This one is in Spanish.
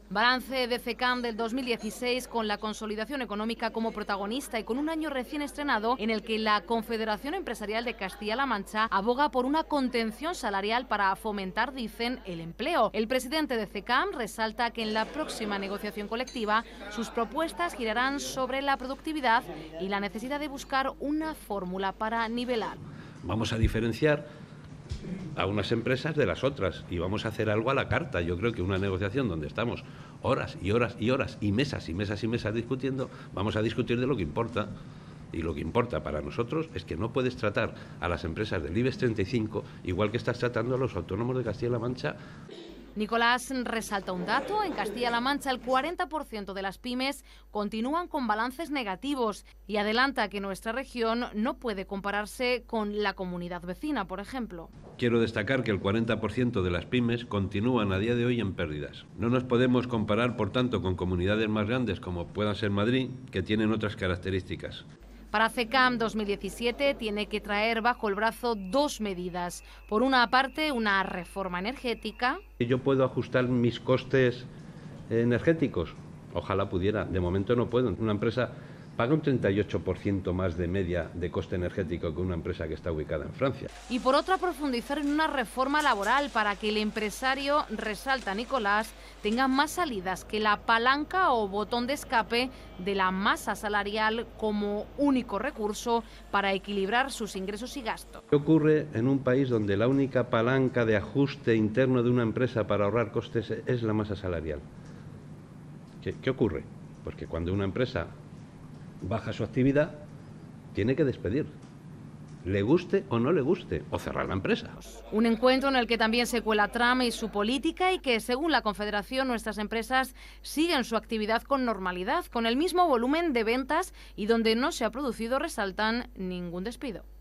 Balance de CECAM del 2016 con la consolidación económica como protagonista y con un año recién estrenado en el que la Confederación Empresarial de Castilla-La Mancha aboga por una contención salarial para fomentar, dicen, el empleo. El presidente de CECAM resalta que en la próxima negociación colectiva sus propuestas girarán sobre la productividad y la necesidad de buscar una fórmula para nivelar. Vamos a diferenciar a unas empresas de las otras y vamos a hacer algo a la carta. Yo creo que una negociación donde estamos horas y horas y horas y mesas y mesas y mesas discutiendo, vamos a discutir de lo que importa. Y lo que importa para nosotros es que no puedes tratar a las empresas del IBEX 35 igual que estás tratando a los autónomos de Castilla-La Mancha. Nicolás resalta un dato: en Castilla-La Mancha el 40% de las pymes continúan con balances negativos y adelanta que nuestra región no puede compararse con la comunidad vecina, por ejemplo. Quiero destacar que el 40% de las pymes continúan a día de hoy en pérdidas. No nos podemos comparar, por tanto, con comunidades más grandes como puedan ser Madrid, que tienen otras características. Para CECAM 2017 tiene que traer bajo el brazo dos medidas. Por una parte, una reforma energética. ¿Yo puedo ajustar mis costes energéticos? Ojalá pudiera. De momento no puedo. Una empresa paga un 38% más de media de coste energético que una empresa que está ubicada en Francia. Y por otra, profundizar en una reforma laboral para que el empresario, resalta Nicolás, tenga más salidas que la palanca o botón de escape de la masa salarial como único recurso para equilibrar sus ingresos y gastos. ¿Qué ocurre en un país donde la única palanca de ajuste interno de una empresa para ahorrar costes es la masa salarial? ¿Qué ocurre? Pues que cuando una empresa baja su actividad, tiene que despedir, le guste o no le guste, o cerrar la empresa. Un encuentro en el que también se cuela Trump y su política y que, según la Confederación, nuestras empresas siguen su actividad con normalidad, con el mismo volumen de ventas y donde no se ha producido, resaltan, ningún despido.